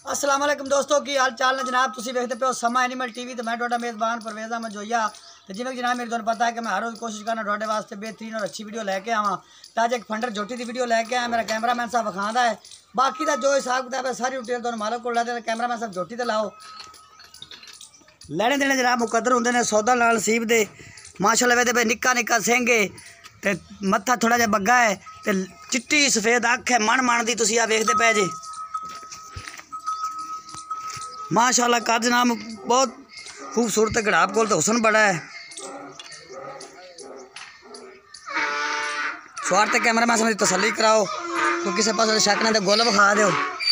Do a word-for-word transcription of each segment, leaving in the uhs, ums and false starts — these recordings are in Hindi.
अस्सलाम वालेकुम दोस्तों की हाल चाल ने जनाब। तुम देखते पे हो समा एनिमल टीवी। तो मैं थोड़ा मेज़बान परवेज़ अहमद जोइया। तो जिमें जनाब मेरे तुहानू पता है कि मैं हर रोज़ कोशिश करना थोड़े वास्ते बेहतरीन और अच्छी वीडियो लैके आवां। तो अज एक फंडर झोटी की वीडियो लैके आया। मेरा कैमरामैन साहब विखांदा है, बाकी का जो हिसाब किताब है सारी डिटेल तुहानू मालक को लाते। कैमरामैन साहब झोटी तो लाओ। लैने देने जनाब मुकद्दर होंदे ने, सौदा नाल नसीब दे। माशाअल्लाह वेदे पे निक्का निक्का सिंह है ते मत्था थोड़ा जिहा बग्गा है ते चिट्टी सफेद अख है मन मन दी। तुसीं आ वेखदे पै जे माशाअल्लाह कद जनाब बहुत खूबसूरत। घड़ाप कोल तो हुसन बड़ा है। स्वार ते कैमरा मैन समझ तसल्ली कराओ, कोई किसी पास शक नहीं तो गोल विखा दो।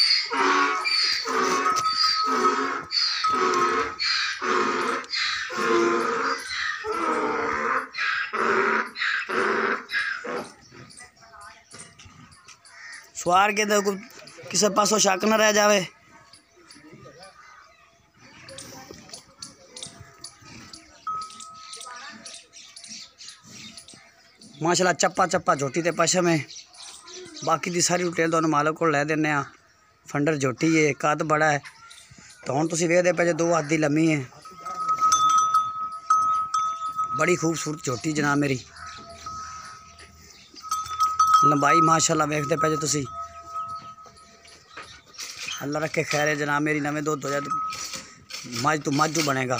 स्वार के तो किसी पासों शक न रह जाए। माशाल्लाह चप्पा चप्पा झोटी ते पशम है। बाकी दी सारी डिटेल तुहानू मालक को लै दिन्ने आ। फंडर झोटी है, कद बड़ा है। तो हुण तुसीं वेखदे पे जे दो हत्थ दी लम्मी है, बड़ी खूबसूरत झोटी जनाब मेरी। लंबाई माशाल्लाह वेखदे पे जे तुसीं। अल्लाह रखे खैर है जनाब मेरी। नवें दुध हो जाए तो मझ तो मझ बनेगा।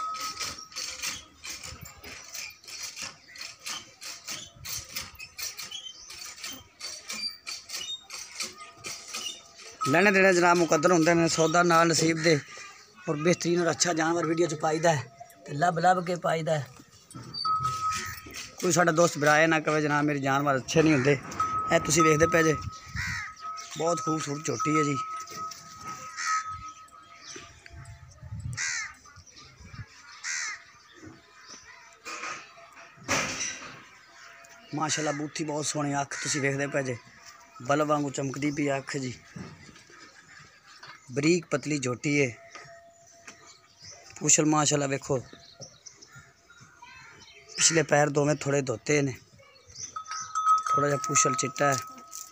लेने देने जनाब मुकद्दर होंदे ने, सौदा नाल नसीब दे। और बेहतरीन और अच्छा जानवर वीडियो च पाईदा है तो लब लब के पाईदा है। कोई साडा दोस्त भरा ना कहे जनाब मेरे जानवर अच्छे नहीं होंदे। ए तुसीं वेखदे पे जे बहुत खूबसूरत झोटी है जी। माशाल्लाह बूथी बहुत सोहनी, अख तुसीं वेखदे पे जे बल्ब वांगू चमकदी पई अख जी। बरीक पतली झोटी है। पूछल माशाल्लाह वेखो, पिछले पैर दोवें थोड़े धोते ने, थोड़ा जहा पूछल चिट्टा है।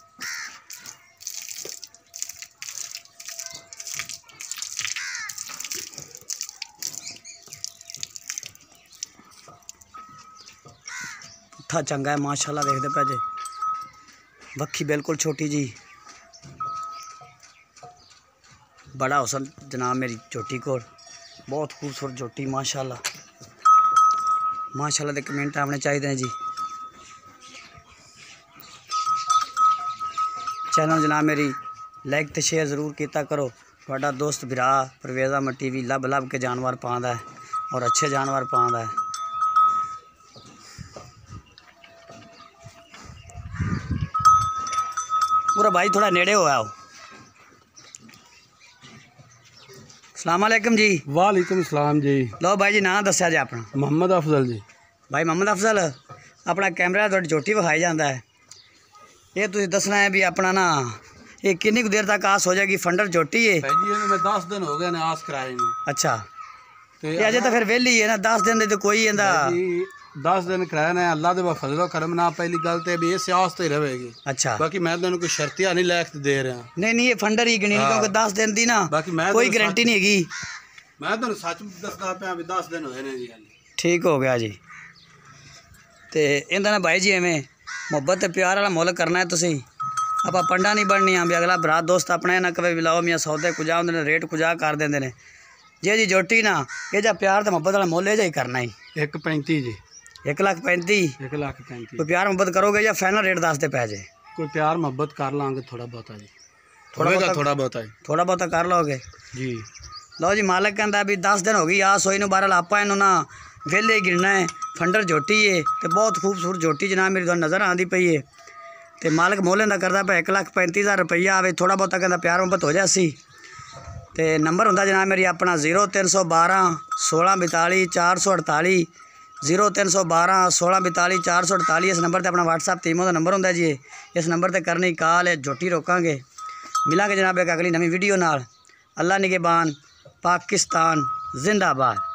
पुट्ठा चंगा है माशाल्लाह वेखदे पे जे। बखी बिल्कुल छोटी जी, बड़ा हुसन जनाब मेरी झोटी को। बहुत खूबसूरत झोटी माशाल्लाह। माशाल्लाह दे कमेंट आपने चाहिए जी। चैनल जनाब मेरी लाइक तो शेयर ज़रूर किया करो। थोड़ा दोस्त भरा परवेज़ अहमद टीवी लब लब के जानवर पाँदा है और अच्छे जानवर पाँदा है। पूरा भाई थोड़ा नेड़े हो आओ। अस्सलाम वालेकुम जी। वालेकुम सलाम जी। लो भाई जी नाम दस्या जी अपना। मोहम्मद अफजल जी। भाई मोहम्मद अफजल अपना कैमरा थोड़ी झोटी विखाई जाता है। ये तुझे दसना है भी अपना ना ये कितनी देर तक आस हो जाएगी। फंडर झोटी है भाई जी मैं दस दिन हो गए ने आस कराए ने। अच्छा ये अजे तो फिर वेली है ना, दस दिन दे तो कोई इंदा दस दिन कराए ने। अल्लाह दे फजलो करम ना पहली गल ते भी इस आस ते रहेगी। अच्छा बाकी मैं तेन कोई शर्तियां नहीं लिख दे रहा। नहीं नहीं ये फंडर ही गिनी क्योंकि दस दिन दी ना बाकी मैं कोई गारंटी नहीं हैगी। मैं तेन सच दसदा पे भी दस दिन होए ने जी। ठीक हो गया जी। तो इंदा ना भाई जी एवें मुहब्बत ते प्यार वाला मुल करना है। तुसीं आप पंडा नहीं बननी भी अगला भरा दोस्त अपने ना कवे लाओ मियाँ सौदे कुजा होंदे ने, रेट कुजा कर देंदे ने। जे जी झोटी ना ये जा प्यार ते मुहब्बत वाला मुल ये जा ही करना ही। एक पैंती जी। एक लाख पैंती। एक लाख पैंती। कोई प्यार मुहब्बत करोगे या फाइनल रेट दस दे पै जे? कोई प्यार मुहब्बत कर लांगे थोड़ा बहुत जी। थोड़ा बहुत थोड़ा बहुत थोड़ा बहुत कर लोगे जी। लो जी मालिक कहता भी दस दिन हो गई आस होई नूं। बहरहाल आपां इन्हूं ना वेले गिनना है। फंडर झोटी है तो बहुत खूबसूरत झोटी जनाब मेरी तुहानूं नज़र आती पई है। तो मालिक मोल इहदा करदा पे एक लाख पैंती हज़ार रुपया आवे। थोड़ा बहुत कहता प्यार मुहब्बत हो जासी। तो नंबर हुंदा जनाब मेरी अपना जीरो तीन सौ बारह सोलह बताली चार सौ अड़ताली। जीरो तीन सौ बारह सोलह बताली चार सौ अड़ताली। इस नंबर पर अपना व्हाट्सएप तीमो का नंबर होंदा जी। इस नंबर पर करनी कॉल है। झोटी रोकांगे। मिलांगे जनाब एक अगली नवी वीडियो नाल। अल्लाह निगहबान। पाकिस्तान जिंदाबाद।